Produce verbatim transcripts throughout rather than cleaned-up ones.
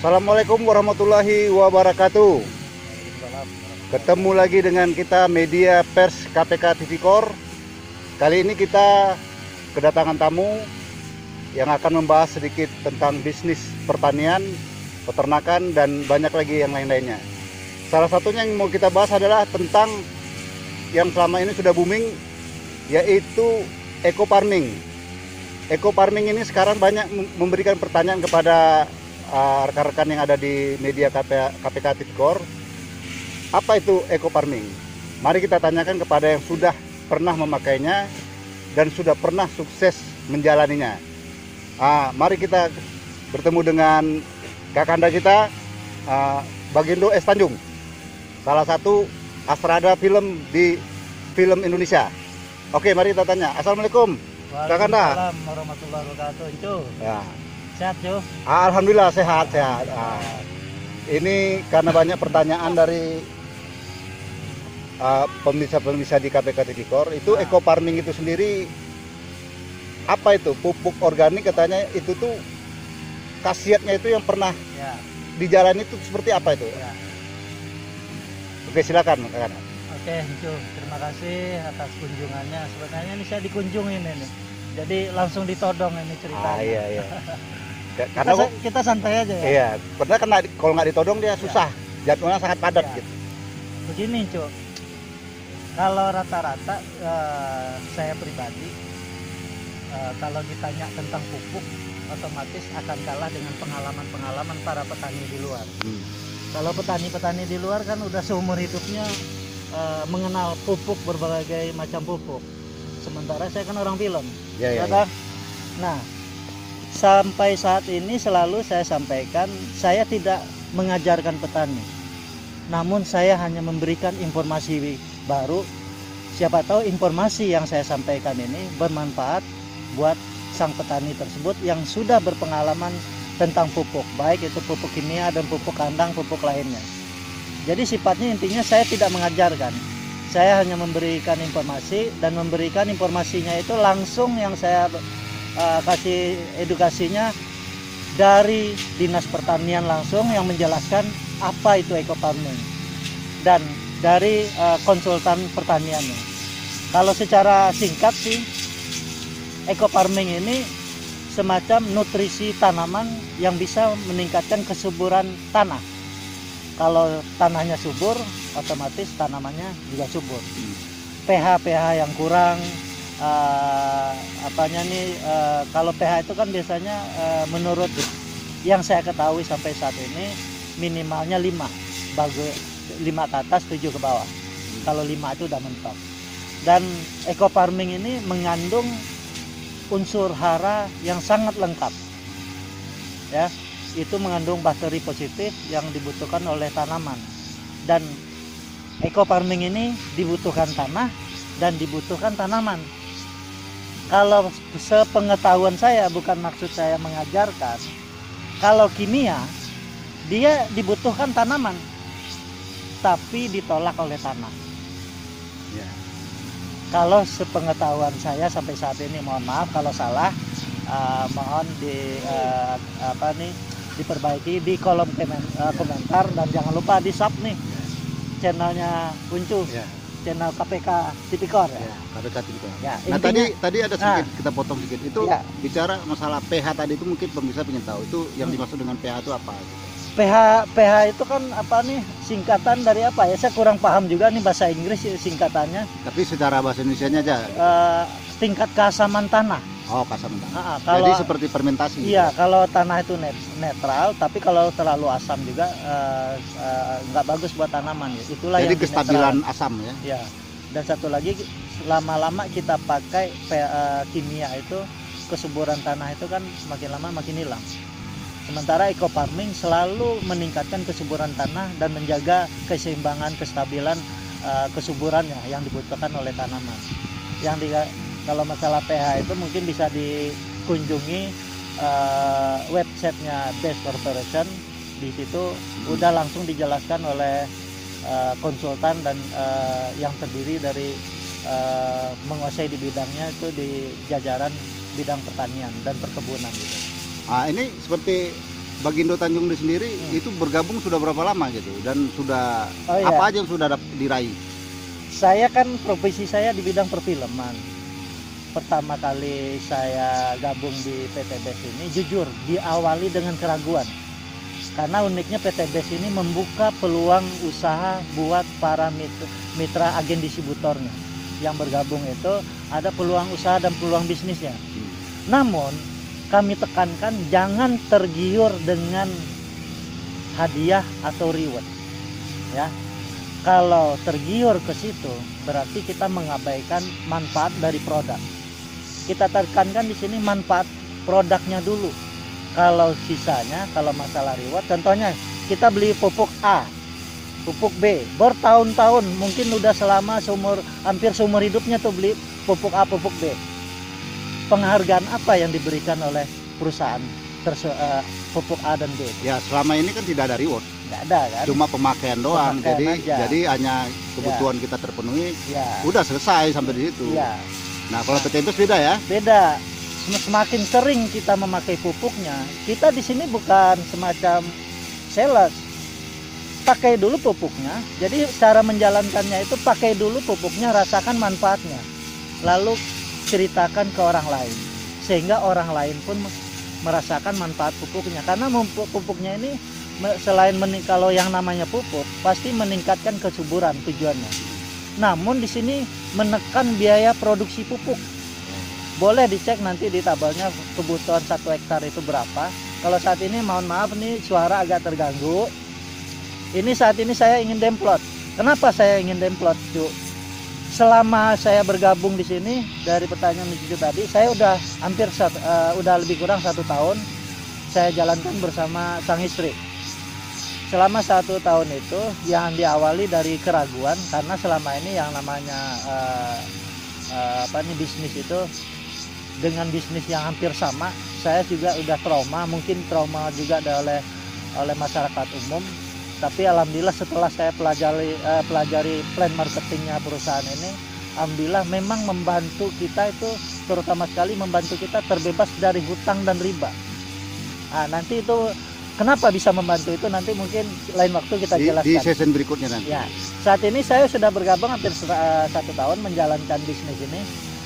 Assalamualaikum warahmatullahi wabarakatuh. Ketemu lagi dengan kita media pers K P K Tipikor. Kali ini kita kedatangan tamu yang akan membahas sedikit tentang bisnis pertanian, peternakan, dan banyak lagi yang lain-lainnya. Salah satunya yang mau kita bahas adalah tentang yang selama ini sudah booming, yaitu eco farming. Eco farming ini sekarang banyak memberikan pertanyaan kepada uh, rekan-rekan yang ada di media K P K Tipikor. Apa itu eco farming? Mari kita tanyakan kepada yang sudah pernah memakainya dan sudah pernah sukses menjalaninya. Uh, mari kita bertemu dengan kakanda kita, uh, Bagindo S. Tanjung, salah satu astrada film di film Indonesia. Oke, mari kita tanya. Assalamualaikum. Waalaikumsalam warahmatullahi wabarakatuh. Cu. Ya. Sehat, Cu? Alhamdulillah sehat sehat. Nah, ini karena banyak pertanyaan dari uh, pemirsa-pemirsa di K P K Tipikor. Itu nah. eco farming itu sendiri apa itu? Pupuk organik katanya itu tuh khasiatnya itu yang pernah ya. dijalani itu seperti apa itu? Ya. Oke, silakan kakak. Oke, Cu. Terima kasih atas kunjungannya. Sebenarnya ini saya dikunjungin ini. Jadi langsung ditodong ini ceritanya. Ah, iya iya. Karena kita, kita santai aja ya. Iya, pernah kena kalau nggak ditodong dia susah. Ya. Jadwalnya sangat padat ya. gitu. Begini, Cu. Kalau rata-rata uh, saya pribadi uh, kalau ditanya tentang pupuk, otomatis akan kalah dengan pengalaman-pengalaman para petani di luar. Hmm. Kalau petani-petani di luar kan udah seumur hidupnya uh, mengenal pupuk, berbagai macam pupuk. Sementara saya kan orang film. Ya, ya, ya. ya. Nah, sampai saat ini selalu saya sampaikan, saya tidak mengajarkan petani. Namun saya hanya memberikan informasi baru. Siapa tahu informasi yang saya sampaikan ini bermanfaat buat sang petani tersebut yang sudah berpengalaman tentang pupuk, baik itu pupuk kimia dan pupuk kandang, pupuk lainnya. Jadi sifatnya intinya saya tidak mengajarkan, saya hanya memberikan informasi, dan memberikan informasinya itu langsung yang saya uh, kasih edukasinya dari Dinas Pertanian langsung yang menjelaskan apa itu eco farming, dan dari uh, konsultan pertaniannya. Kalau secara singkat sih, eco farming ini semacam nutrisi tanaman yang bisa meningkatkan kesuburan tanah. Kalau tanahnya subur, otomatis tanamannya juga subur. Hmm. pH pH yang kurang, uh, apanya nih? Uh, kalau pH itu kan biasanya uh, menurut yang saya ketahui sampai saat ini minimalnya lima, bagus lima ke atas, tujuh ke bawah. Hmm. Kalau lima itu udah mentok. Dan eco farming ini mengandung unsur hara yang sangat lengkap, ya, itu mengandung bakteri positif yang dibutuhkan oleh tanaman. Dan eco farming ini dibutuhkan tanah dan dibutuhkan tanaman. Kalau sepengetahuan saya, bukan maksud saya mengajarkan, kalau kimia dia dibutuhkan tanaman tapi ditolak oleh tanah. Ya. Kalau sepengetahuan saya sampai saat ini, mohon maaf kalau salah, uh, mohon di uh, apa nih diperbaiki di kolom kemen, uh, komentar, dan jangan lupa di sub nih channelnya Uncu, ya. Channel K P K Tipikor ya. Ya, K P K Tipikor. Ya, nah, intinya, tadi tadi ada sedikit nah, kita potong sedikit itu ya. Bicara masalah pH tadi itu mungkin pemirsa ingin tahu itu yang hmm. dimaksud dengan pH itu apa gitu. pH pH itu kan apa nih, singkatan dari apa ya? Saya kurang paham juga nih bahasa Inggris singkatannya. Tapi secara bahasa Indonesianya aja. Uh, tingkat keasaman tanah. Oh, keasaman tanah. Nah, kalau, jadi seperti fermentasi. Iya, gitu. Kalau tanah itu net, netral, tapi kalau terlalu asam juga uh, uh, nggak bagus buat tanaman. Ya. Itulah jadi yang kestabilan netral. Asam ya. Iya. Dan satu lagi, lama-lama kita pakai uh, kimia itu, kesuburan tanah itu kan makin lama makin hilang. Sementara eco farming selalu meningkatkan kesuburan tanah dan menjaga keseimbangan, kestabilan uh, kesuburannya yang dibutuhkan oleh tanaman. Yang di, kalau masalah pH itu mungkin bisa dikunjungi uh, websitenya Best Corporation. Di situ hmm. udah langsung dijelaskan oleh uh, konsultan dan uh, yang terdiri dari uh, menguasai di bidangnya itu di jajaran bidang pertanian dan perkebunan gitu. Nah, ini seperti Bagindo Tanjung di sendiri hmm. itu bergabung sudah berapa lama gitu, dan sudah oh, iya. apa aja yang sudah diraih? Saya kan profesi saya di bidang perfilman. Pertama kali saya gabung di P T B E S ini, jujur diawali dengan keraguan. Karena uniknya P T B E S ini membuka peluang usaha buat para mitra, mitra agen distributornya yang bergabung itu, ada peluang usaha dan peluang bisnisnya. Hmm. Namun kami tekankan jangan tergiur dengan hadiah atau reward, ya. Kalau tergiur ke situ berarti kita mengabaikan manfaat dari produk. Kita tekankan di sini manfaat produknya dulu. Kalau sisanya, kalau masalah reward, contohnya kita beli pupuk A, pupuk B, bertahun-tahun, mungkin udah selama seumur hampir seumur hidupnya tuh beli pupuk A, pupuk B. Penghargaan apa yang diberikan oleh perusahaan terse uh, pupuk A dan B? Ya selama ini kan tidak ada reward. Nggak ada kan? Cuma pemakaian doang. Pemakaian jadi aja. jadi hanya kebutuhan ya. kita terpenuhi. Ya. Udah selesai sampai di situ. Ya. Nah kalau P T B E S beda ya? Beda. Semakin sering kita memakai pupuknya, kita di sini bukan semacam sales. Pakai dulu pupuknya. Jadi cara menjalankannya itu pakai dulu pupuknya, rasakan manfaatnya. Lalu ceritakan ke orang lain. Sehingga orang lain pun merasakan manfaat pupuknya. Karena pupuknya ini selain mening- kalau yang namanya pupuk pasti meningkatkan kesuburan tujuannya. Namun di sini menekan biaya produksi pupuk. Boleh dicek nanti di tabelnya kebutuhan satu hektar itu berapa. Kalau saat ini mohon maaf nih suara agak terganggu. Ini saat ini saya ingin demplot. Kenapa saya ingin demplot, Cuk? Selama saya bergabung di sini dari pertanyaan Cucu tadi, saya udah hampir uh, udah lebih kurang satu tahun saya jalankan bersama sang istri. Selama satu tahun itu yang diawali dari keraguan, karena selama ini yang namanya uh, uh, apa nih bisnis itu dengan bisnis yang hampir sama, saya juga udah trauma, mungkin trauma juga ada oleh oleh masyarakat umum. Tapi alhamdulillah setelah saya pelajari uh, pelajari plan marketingnya perusahaan ini, alhamdulillah memang membantu kita itu, terutama sekali membantu kita terbebas dari hutang dan riba. Nah, nanti itu kenapa bisa membantu itu nanti mungkin lain waktu kita di, jelaskan. Di season berikutnya nanti. Ya, saat ini saya sudah bergabung hampir uh, satu tahun menjalankan bisnis ini.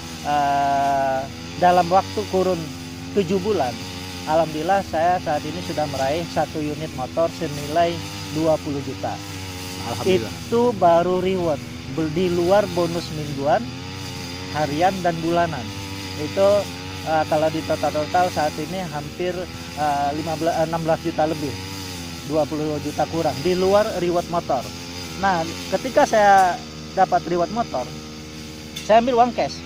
Uh, dalam waktu kurun tujuh bulan, alhamdulillah saya saat ini sudah meraih satu unit motor senilai dua puluh juta. Alhamdulillah. Itu baru reward, di luar bonus mingguan, harian dan bulanan. Itu uh, kalau di total-total saat ini hampir uh, lima belas, enam belas juta lebih, dua puluh juta kurang di luar reward motor. Nah, ketika saya dapat reward motor, saya ambil uang cash.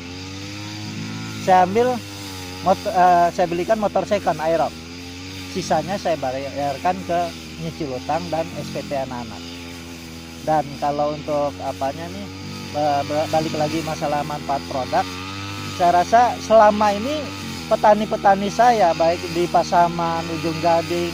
Saya ambil motor, uh, saya belikan motor second Aerox. Sisanya saya bayarkan ke nyicil utang dan S P P anak-anak. Dan kalau untuk apanya nih, balik lagi masalah manfaat produk, saya rasa selama ini petani-petani saya baik di Pasaman, Ujung Gading,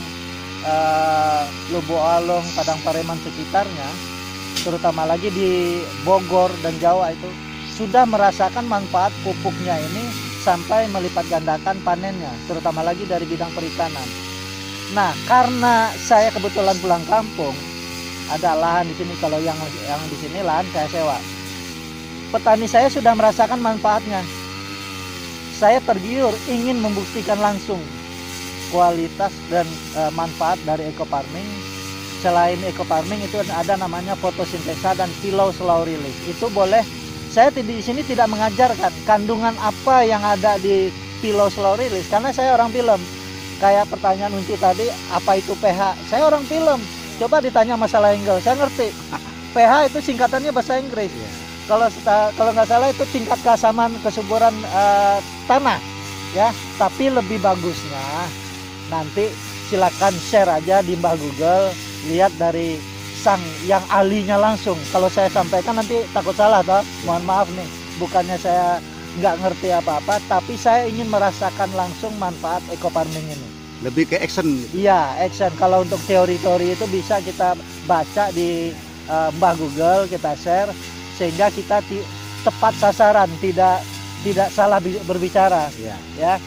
uh, Lubu Along, Padang Pareman sekitarnya, terutama lagi di Bogor dan Jawa itu sudah merasakan manfaat pupuknya ini sampai melipat gandakan panennya, terutama lagi dari bidang perikanan. Nah, karena saya kebetulan pulang kampung, ada lahan di sini, kalau yang yang di sini lahan saya sewa. Petani saya sudah merasakan manfaatnya. Saya tergiur ingin membuktikan langsung kualitas dan e, manfaat dari eco farming. Selain eco farming itu ada namanya fotosintesa dan pillow slow release. Itu boleh. Saya di sini tidak mengajarkan kandungan apa yang ada di pillow slow release karena saya orang film. Kayak pertanyaan Uncu tadi, apa itu pH? Saya orang film. Coba ditanya masalah angle, saya ngerti. pH itu singkatannya bahasa Inggris. Kalau kalau nggak salah itu tingkat keasaman kesuburan uh, tanah, ya. Tapi lebih bagusnya nanti silakan share aja di Mbah Google, lihat dari sang yang ahlinya langsung. Kalau saya sampaikan nanti takut salah toh, mohon maaf nih, bukannya saya nggak ngerti apa-apa, tapi saya ingin merasakan langsung manfaat eco farming ini. Lebih ke action. Iya, action. Kalau untuk teori-teori itu bisa kita baca di uh, Mbah Google, kita share sehingga kita tepat sasaran, tidak tidak salah berbicara. Ya. Ya.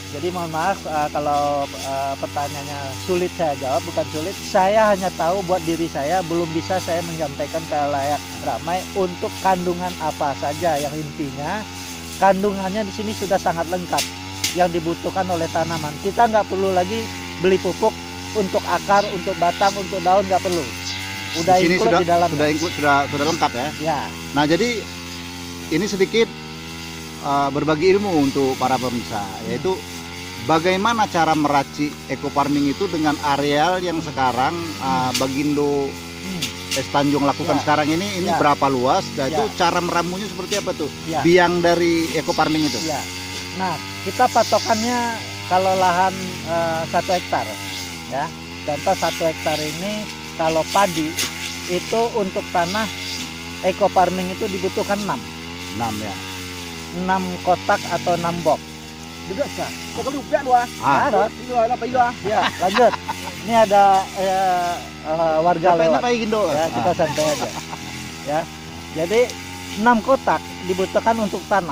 Jadi mohon maaf uh, kalau uh, pertanyaannya sulit saya jawab, bukan sulit. Saya hanya tahu buat diri saya, belum bisa saya menyampaikan ke layak ramai untuk kandungan apa saja. Yang intinya kandungannya di sini sudah sangat lengkap yang dibutuhkan oleh tanaman. Kita nggak perlu lagi beli pupuk untuk akar, untuk batang, untuk daun, nggak perlu. Udah di sini include sudah, di dalam. Sudah include, sudah sudah lengkap ya. Ya. Nah jadi ini sedikit uh, berbagi ilmu untuk para pemirsa, yaitu bagaimana cara meracik eco farming itu dengan areal yang sekarang uh, Bagindo Hmm. Es Tanjung lakukan Ya. sekarang ini, ini Ya. berapa luas? Dan Ya. itu cara meramunya seperti apa tuh? Ya. Biang dari eco farming itu? Ya. Nah, kita patokannya kalau lahan eh, satu hektar, ya. Contoh satu hektar ini kalau padi itu untuk tanah eco farming itu dibutuhkan enam, enam ya. enam kotak atau enam box. Được chưa? Tôi có lục vẽ luôn. Ah. Ada. Bây giờ là bây giờ. Ya, lanjut. Ini ada eh, eh, warga Apa lewat. Pak Gindo? Ya, kita Ah. santai aja. Ya. Jadi enam kotak dibutuhkan untuk tanah.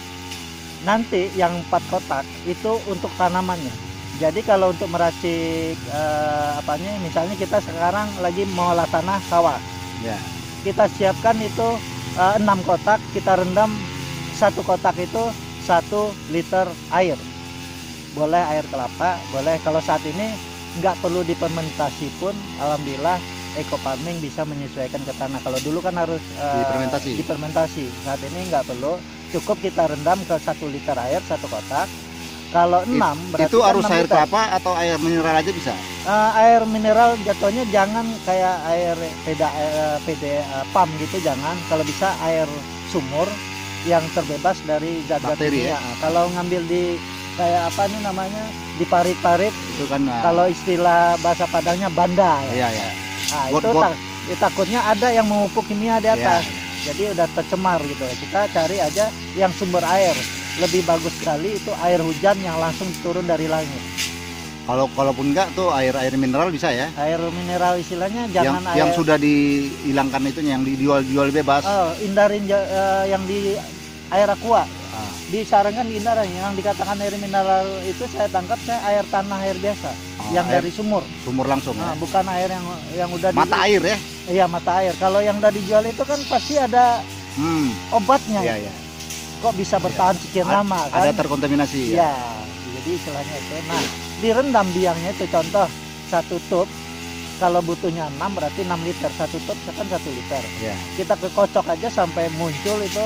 Nanti yang empat kotak itu untuk tanamannya. Jadi kalau untuk meracik eh, apanya, misalnya kita sekarang lagi mengolah tanah sawah. Ya. Kita siapkan itu eh, enam kotak, kita rendam satu kotak itu satu liter air. Boleh air kelapa, boleh. Kalau saat ini nggak perlu difermentasi pun, alhamdulillah eco farming bisa menyesuaikan ke tanah. Kalau dulu kan harus eh, Difermentasi. difermentasi. Saat ini nggak perlu, cukup kita rendam ke satu liter air satu kotak. Kalau enam berarti Itu kan harus enam air liter. kelapa atau air mineral aja bisa? Eh, air mineral jatuhnya jangan kayak air peda eh, P D eh, pam gitu, jangan. Kalau bisa air sumur yang terbebas dari zat-zat Bakteri, kimia. ya? Nah, kalau ngambil di kayak apa nih namanya, di parit-parit, Itu kan. ah, kalau istilah bahasa Padangnya banda ya. Iya ya. Nah, Got- itu got. tak- ya, takutnya ada yang memupuk kimia di atas. Iya. Jadi udah tercemar gitu. Kita cari aja yang sumber air. Lebih bagus sekali itu air hujan yang langsung turun dari langit. Kalau kalaupun enggak tuh air air mineral bisa ya. Air mineral istilahnya Yang jangan air yang sudah dihilangkan itu yang dijual-jual bebas. Oh, hindarin ja- eh, yang di air aqua. Ah. Disarankan hindarin. Yang dikatakan air mineral itu saya tangkap saya air tanah, air biasa, Oh, yang air dari sumur. sumur langsung Nah, ya. bukan air yang yang udah di- Mata air ya. Iya, mata air. Kalau yang udah dijual itu kan pasti ada Hmm. obatnya. Iya ya. Kok bisa bertahan sekian A- lama kan? Ada terkontaminasi ya. Ya, jadi istilahnya itu. Nah, direndam biangnya itu contoh satu tub. Kalau butuhnya enam berarti enam liter. Satu tub kan satu liter. Ya. Kita kekocok aja sampai muncul itu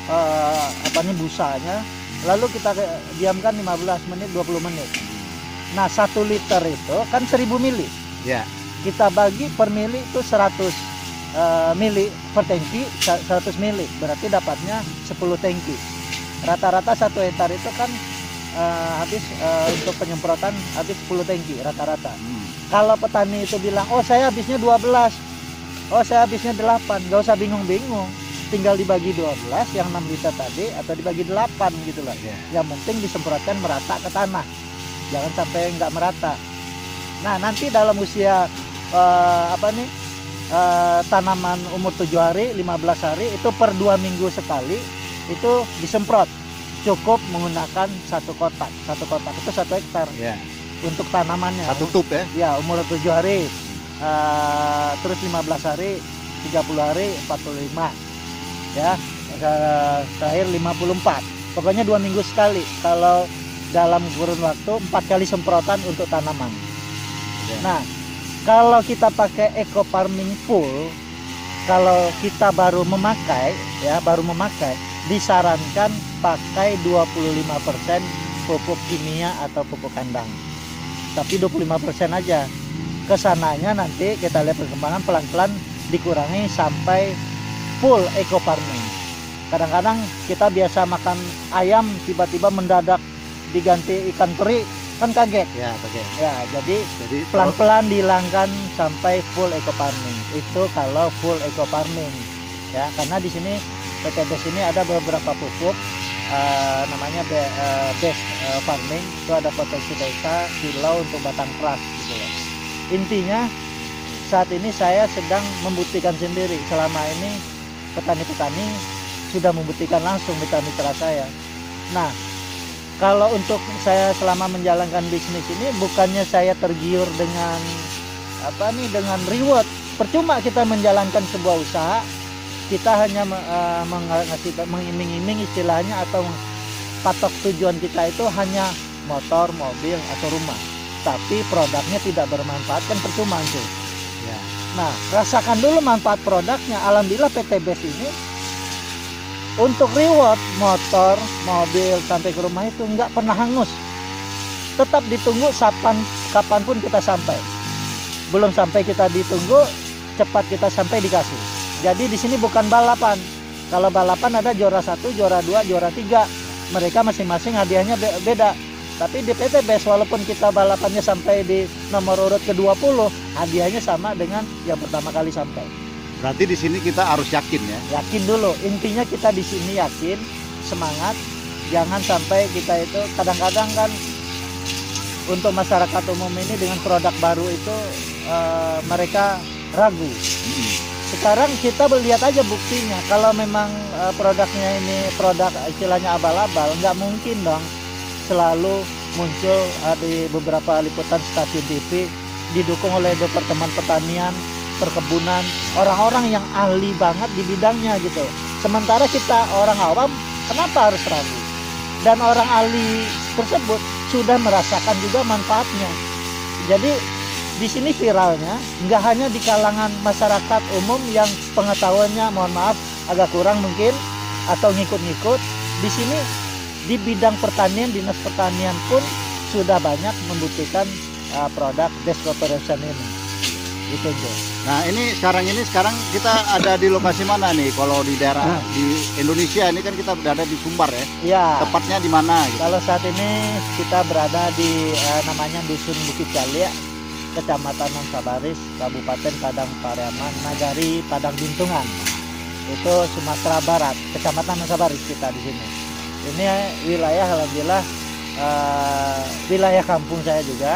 eh, apa nih busanya. Lalu kita ke- diamkan lima belas menit, dua puluh menit. Nah, satu liter itu kan seribu mili. Ya. Kita bagi per mili itu seratus eh, mili per tangki, sa- seratus mili. Berarti dapatnya sepuluh tangki. Rata-rata satu hektar itu kan eh, habis eh, untuk penyemprotan habis sepuluh tangki rata-rata. Hmm. Kalau petani itu bilang, "Oh, saya habisnya dua belas. Oh, saya habisnya delapan." Gak usah bingung-bingung. Tinggal dibagi dua belas yang enam liter tadi atau dibagi delapan gitu loh. Ya. Yang penting disemprotkan merata ke tanah. Jangan sampai nggak merata. Nah, nanti dalam usia eh, apa nih? eh, tanaman umur tujuh hari, lima belas hari itu per dua minggu sekali itu disemprot. Cukup menggunakan satu kotak. Satu kotak itu satu hektar Ya. untuk tanamannya. Satu tub ya. Ya, umur tujuh hari, eh, terus lima belas hari, tiga puluh hari, empat puluh lima, ya, eh, terakhir lima puluh empat. Pokoknya dua minggu sekali. Kalau dalam kurun waktu empat kali semprotan untuk tanaman. Ya. Nah, kalau kita pakai eco farming full, kalau kita baru memakai, ya baru memakai, disarankan pakai dua puluh lima persen pupuk kimia atau pupuk kandang. Tapi dua puluh lima persen aja. Kesananya nanti kita lihat perkembangan pelan-pelan dikurangi sampai full eco farming. Kadang-kadang kita biasa makan ayam tiba-tiba mendadak diganti ikan teri, kan kaget. Ya, oke. Ya, jadi Jadi pelan-pelan dihilangkan sampai full eco farming. Itu kalau full eco farming. Ya, karena di sini P T B sini ada beberapa pupuk eh, namanya be, eh, base eh, farming. Itu ada potensi desa, silau untuk batang keras gitu loh. Intinya saat ini saya sedang membuktikan sendiri. Selama ini petani-petani sudah membuktikan langsung mitra-mitra saya. Nah, kalau untuk saya selama menjalankan bisnis ini, bukannya saya tergiur dengan apa nih, dengan reward. Percuma kita menjalankan sebuah usaha, kita hanya uh, mengasih mengiming-iming istilahnya, atau patok tujuan kita itu hanya motor, mobil atau rumah, tapi produknya tidak bermanfaat, kan percuma tuh. Ya. Nah, rasakan dulu manfaat produknya. Alhamdulillah P T Best ini untuk reward motor, mobil sampai ke rumah itu nggak pernah hangus. Tetap ditunggu kapan kapanpun kita sampai. Belum sampai kita ditunggu, cepat kita sampai dikasih. Jadi di sini bukan balapan. Kalau balapan ada juara satu, juara dua, juara tiga. Mereka masing-masing hadiahnya beda. Tapi di P T Best walaupun kita balapannya sampai di nomor urut ke dua puluh, hadiahnya sama dengan yang pertama kali sampai. Berarti di sini kita harus yakin ya. Yakin dulu. Intinya kita di sini yakin, semangat. Jangan sampai kita itu kadang-kadang kan untuk masyarakat umum ini dengan produk baru itu uh, mereka ragu. Hmm. Sekarang kita lihat aja buktinya. Kalau memang uh, produknya ini produk istilahnya abal-abal, nggak mungkin dong selalu muncul uh, di beberapa liputan stasiun T V didukung oleh Departemen Pertanian, Perkebunan, orang-orang yang ahli banget di bidangnya gitu. Sementara kita orang awam, kenapa harus ragu? Dan orang ahli tersebut sudah merasakan juga manfaatnya. Jadi di sini viralnya nggak hanya di kalangan masyarakat umum yang pengetahuannya mohon maaf agak kurang mungkin atau ngikut-ngikut. Di sini di bidang pertanian, dinas pertanian pun sudah banyak membutuhkan uh, produk Best Cooperation ini. Itu Jo. Nah ini sekarang ini sekarang kita ada di lokasi mana nih? Kalau di daerah Nah. di Indonesia ini kan kita berada di Sumbar ya. Ya. Tepatnya di mana? Gitu? Kalau saat ini kita berada di eh, namanya Dusun Bukit Calia, Kecamatan Nongsabaris, Kabupaten Padang Pariaman, Nagari Padang Bintungan. Itu Sumatera Barat, Kecamatan Nongsabaris kita di sini. Ini wilayah alhamdulillah eh, wilayah kampung saya juga.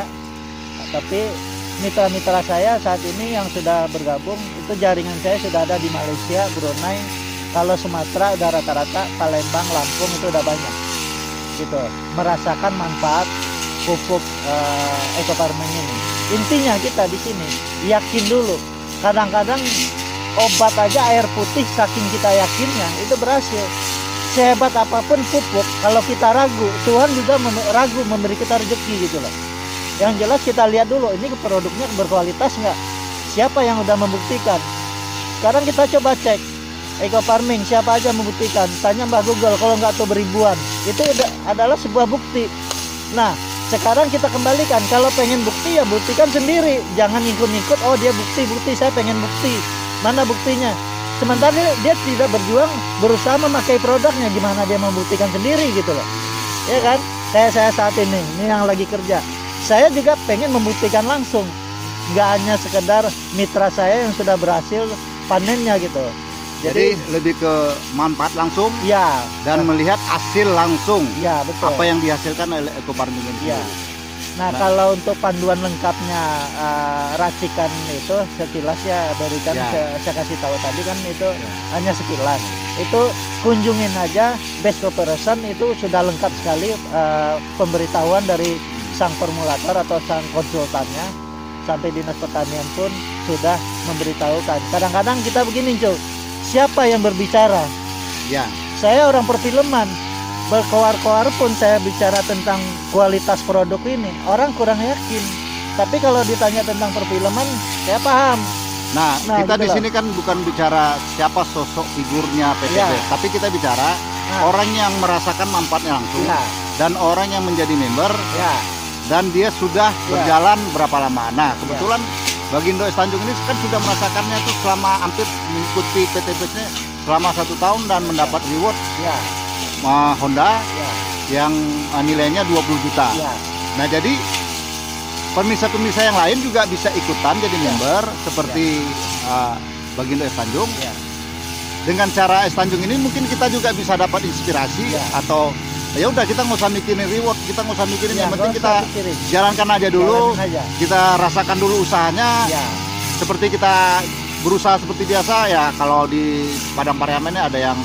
Tapi mitra-mitra saya saat ini yang sudah bergabung itu jaringan saya sudah ada di Malaysia, Brunei. Kalau Sumatera udah rata-rata, Palembang, Lampung itu udah banyak gitu, merasakan manfaat pupuk uh, eco farming ini. Intinya kita di sini yakin dulu. Kadang-kadang obat aja air putih saking kita yakinnya itu berhasil. Sehebat apapun pupuk, kalau kita ragu, Tuhan juga mem- ragu memberi kita rezeki gitu loh. Yang jelas kita lihat dulu ini produknya berkualitas nggak, siapa yang udah membuktikan. Sekarang kita coba cek eco farming, siapa aja membuktikan. Tanya Mbak Google, kalau nggak tuh beribuan. Itu adalah sebuah bukti. Nah sekarang kita kembalikan, kalau pengen bukti ya buktikan sendiri, jangan ikut-ikut. Oh dia bukti-bukti, saya pengen bukti, mana buktinya. Sementara dia, dia tidak berjuang berusaha memakai produknya, gimana dia membuktikan sendiri gitu loh. Ya kan, kayak saya saat ini ini yang lagi kerja, saya juga pengen membuktikan langsung, nggak hanya sekedar mitra saya yang sudah berhasil panennya gitu. Jadi, Jadi lebih ke manfaat langsung ya, dan ya. melihat hasil langsung Ya betul. apa yang dihasilkan oleh eco farming ini. Ya. Nah, Nah. kalau untuk panduan lengkapnya uh, racikan itu sekilas ya berikan Ya. saya, saya kasih tahu tadi kan itu Ya. hanya sekilas. Itu kunjungin aja Best Cooperation, itu sudah lengkap sekali uh, pemberitahuan dari sang formulator atau sang konsultannya, sampai dinas pertanian pun sudah memberitahukan. Kadang-kadang kita begini cuy, siapa yang berbicara? Ya. Saya orang perfilman, berkoar-koar pun saya bicara tentang kualitas produk ini, orang kurang yakin. Tapi kalau ditanya tentang perfilman, saya paham. Nah, Nah, kita gitu di loh. sini kan bukan bicara siapa sosok figurnya P T B, Ya. tapi kita bicara Nah. orang yang merasakan manfaatnya langsung Ya, dan orang yang menjadi member ya, dan dia sudah Ya. berjalan berapa lama. Nah, kebetulan Bagindo Es Tanjung ini kan sudah merasakannya itu selama hampir mengikuti P T B-nya selama satu tahun dan mendapat reward ya, uh, Honda ya, yang uh, nilainya dua puluh juta. ya, Nah, jadi pemirsa-pemirsa yang lain juga bisa ikutan jadi Ya. member seperti uh, Bagindo Es Tanjung. ya, Dengan cara Es Tanjung ini mungkin kita juga bisa dapat inspirasi Ya. atau ya udah kita nggak usah mikirin reward, kita nggak usah mikirin, Ya, yang penting nggak kita usah pikirin. jalankan aja dulu, Jalanin aja. kita rasakan dulu usahanya. ya, Seperti kita berusaha seperti biasa ya. Kalau di Padang Pariaman ini ada yang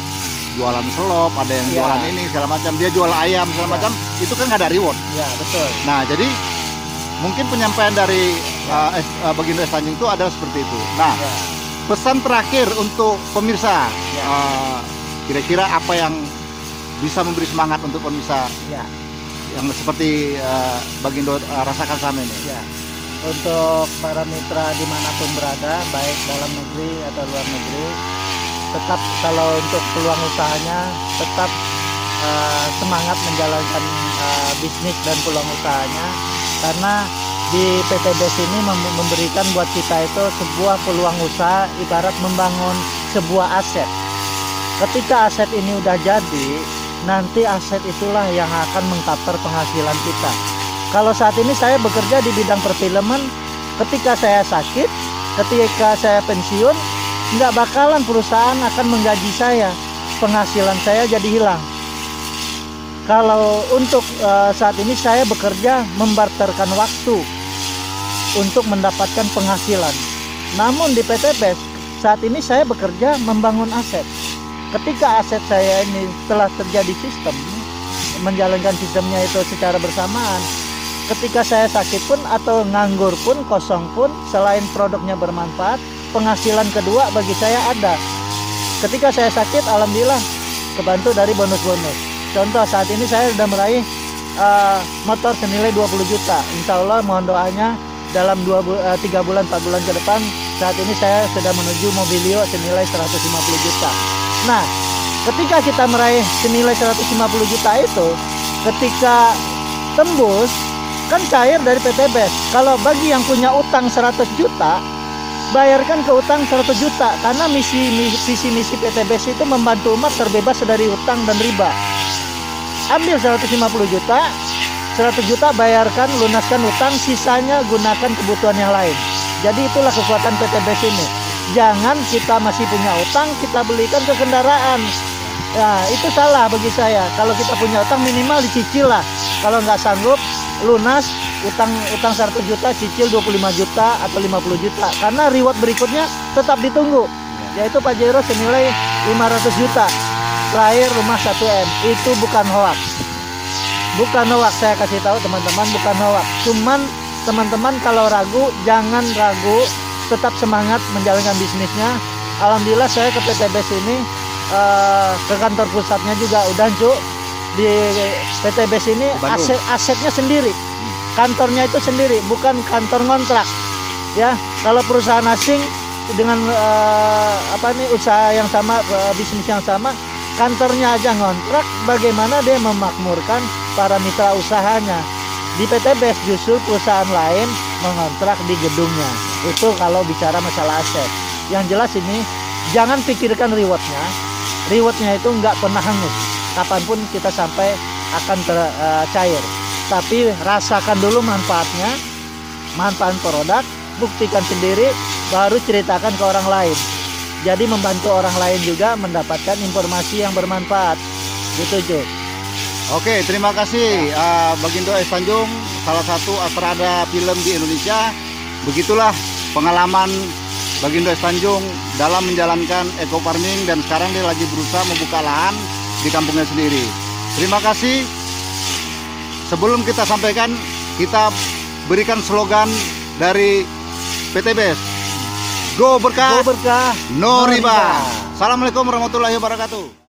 jualan selop, ada yang Ya. jualan ini segala macam, dia jual ayam segala Ya. macam, itu kan nggak ada reward. Ya, betul. Nah, jadi mungkin penyampaian dari uh, S, uh, Bagindo S Tanjung itu adalah seperti itu. Nah, Ya. pesan terakhir untuk pemirsa, Ya. uh, kira-kira apa yang bisa memberi semangat untuk pemirsa Ya. yang seperti uh, Bagindo uh, rasakan selama ini? Ya. Untuk para mitra dimanapun berada, baik dalam negeri atau luar negeri, tetap kalau untuk peluang usahanya tetap uh, semangat menjalankan uh, bisnis dan peluang usahanya, karena di P T B S ini mem- memberikan buat kita itu sebuah peluang usaha ibarat membangun sebuah aset. Ketika aset ini udah jadi, nanti aset itulah yang akan mengcover penghasilan kita. Kalau saat ini saya bekerja di bidang perfilman, ketika saya sakit, ketika saya pensiun, nggak bakalan perusahaan akan menggaji saya, penghasilan saya jadi hilang. Kalau untuk uh, saat ini saya bekerja membarterkan waktu untuk mendapatkan penghasilan. Namun di P T B S saat ini saya bekerja membangun aset. Ketika aset saya ini telah terjadi sistem, menjalankan sistemnya itu secara bersamaan, ketika saya sakit pun atau nganggur pun, kosong pun, selain produknya bermanfaat, penghasilan kedua bagi saya ada. Ketika saya sakit, alhamdulillah kebantu dari bonus-bonus. Contoh saat ini saya sudah meraih uh, motor senilai dua puluh juta. Insya Allah mohon doanya dalam dua bu- uh, tiga bulan empat bulan ke depan, saat ini saya sudah menuju mobilio senilai seratus lima puluh juta. Nah, ketika kita meraih senilai seratus lima puluh juta itu, ketika tembus kan cair dari P T B S. Kalau bagi yang punya utang seratus juta, bayarkan ke utang seratus juta, karena misi misi misi P T B S itu membantu umat terbebas dari utang dan riba. Ambil seratus lima puluh juta, seratus juta bayarkan, lunaskan utang, sisanya gunakan kebutuhan yang lain. Jadi itulah kekuatan P T B S ini. Jangan kita masih punya utang, kita belikan ke kendaraan. Nah, itu salah bagi saya. Kalau kita punya utang minimal dicicil lah. Kalau nggak sanggup lunas utang utang seratus juta, cicil dua puluh lima juta atau lima puluh juta. Karena reward berikutnya tetap ditunggu. Yaitu Pajero senilai lima ratus juta. Terakhir rumah satu M. Itu bukan hoax. Bukan hoax, saya kasih tahu teman-teman, bukan hoax. Cuman teman-teman kalau ragu, jangan ragu, tetap semangat menjalankan bisnisnya. Alhamdulillah saya ke P T B S ini, uh, ke kantor pusatnya juga udah Cuk. Di P T B S ini aset asetnya sendiri, kantornya itu sendiri, bukan kantor ngontrak. Ya, kalau perusahaan asing dengan uh, apa nih usaha yang sama, uh, bisnis yang sama, kantornya aja ngontrak, bagaimana dia memakmurkan para mitra usahanya. Di P T B S justru perusahaan lain mengontrak di gedungnya. Itu kalau bicara masalah aset. Yang jelas ini jangan pikirkan rewardnya. Rewardnya itu nggak pernah hangus. Kapanpun kita sampai akan ter, uh, cair. Tapi rasakan dulu manfaatnya, manfaat produk, buktikan sendiri, baru ceritakan ke orang lain. Jadi membantu orang lain juga mendapatkan informasi yang bermanfaat. Gitu, Cuk. Oke, terima kasih uh, Bagindo S Tanjung, salah satu astrada film di Indonesia. Begitulah pengalaman Bagindo S Tanjung dalam menjalankan eco farming, dan sekarang dia lagi berusaha membuka lahan di kampungnya sendiri. Terima kasih. Sebelum kita sampaikan, kita berikan slogan dari P T B S. Go berkah, Go berkah, no no riba. riba. Assalamualaikum warahmatullahi wabarakatuh.